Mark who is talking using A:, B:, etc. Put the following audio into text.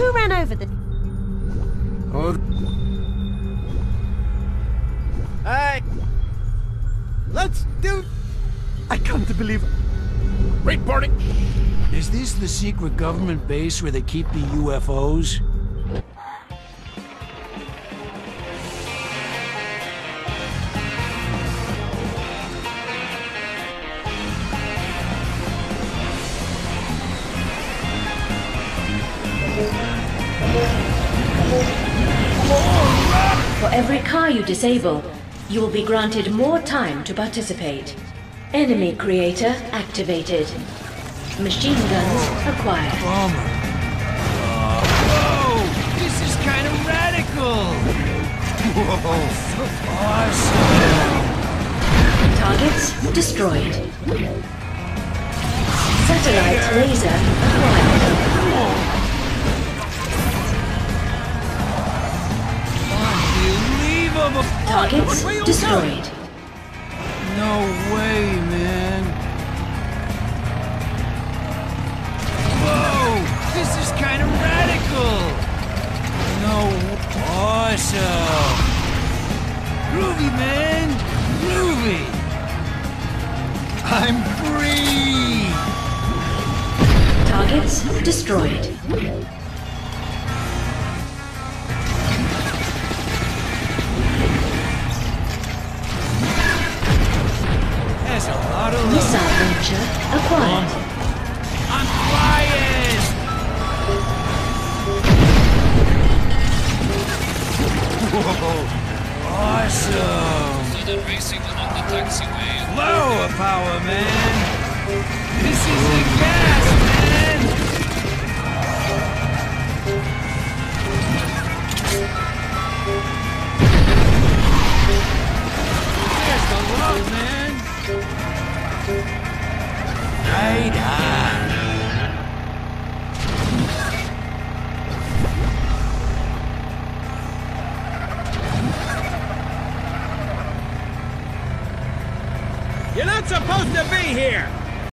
A: Who ran over the...
B: Oh.
C: Hey! Let's do...
B: I can't believe...
C: Reporting!
D: Is this the secret government base where they keep the UFOs?
E: For every car you disable, you will be granted more time to participate. Enemy creator activated. Machine guns acquired.
D: Bummer. Whoa! This is kind of radical! Whoa! Awesome!
E: Targets destroyed. Satellite laser acquired.
D: Unbelievable!
E: Targets destroyed.
D: No way, man. Whoa! This is kind of radical! No... Awesome! Groovy, man! Groovy! I'm free!
E: Targets destroyed.
D: There's a lot of love.
E: Missile launcher acquired.
D: I'm flying! Whoa! Awesome!
F: Racing along the taxiway.
D: Lower power, man! This is the gas, man! There's the love, man! Right on!
C: You're not supposed to be here!